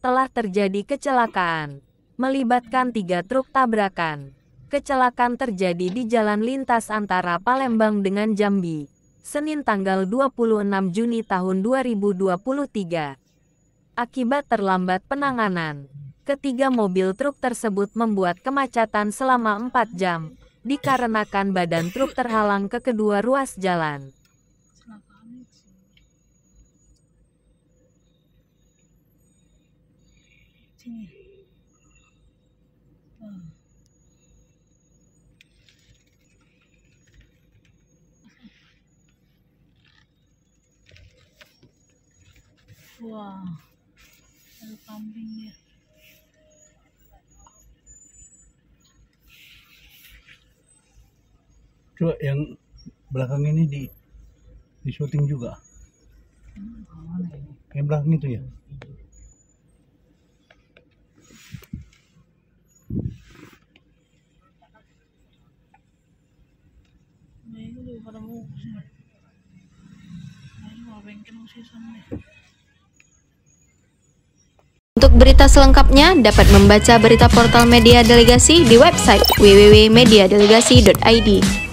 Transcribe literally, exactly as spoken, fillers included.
telah terjadi kecelakaan melibatkan tiga truk tabrakan. Kecelakaan terjadi di jalan lintas antara Palembang dengan Jambi, Senin tanggal dua puluh enam Juni tahun dua ribu dua puluh tiga. Akibat terlambat penanganan, ketiga mobil truk tersebut membuat kemacetan selama empat jam, dikarenakan badan truk terhalang ke kedua ruas jalan. Wah, ada kambing ya. Coba yang belakang ini di di syuting juga. Yang belakang itu ya. Nah, ini juga pada mau sini. Nah, ini mau bengkel masih sana nih. Untuk berita selengkapnya dapat membaca berita portal Media Delegasi di website w w w titik media delegasi titik i d.